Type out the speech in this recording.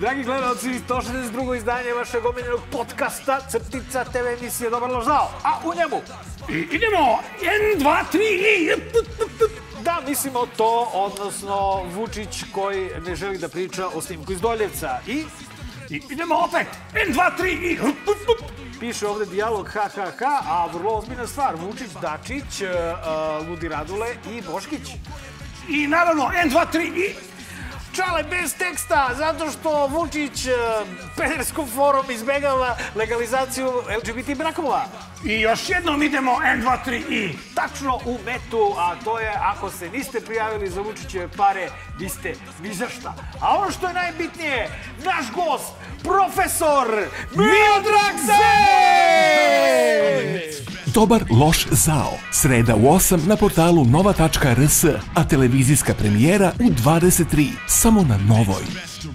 Dragi gledalci, 162. izdanje vašeg omiljenog podcasta Crtica TV emisije Dobar loš zao. A u njemu idemo 1, 2, 3 i... Da, mislimo to, odnosno Vučić koji ne želi da priča o snimku iz Doljevca. I idemo opet 1, 2, 3 i... Piše ovde dijalog ha, a vrlo ozbiljna stvar. Vučić, Dačić, Ludi Radule i Boškić. I naravno 1, 2, 3 i... Čale bez teksta, zato što Vučić pederskom forum izbegava legalizaciju LGBT brakova. I još jednom idemo 1, 2, 3 i... Tačno u metu, a to je ako se niste prijavili za Vučićeve pare, vi ste ni za šta. A ono što je najbitnije, naš gost, profesor Miodrag Zec! Dobar loš zao. Sreda u 8 na portalu nova.rs, a televizijska premijera u 23. Samo na Novoj.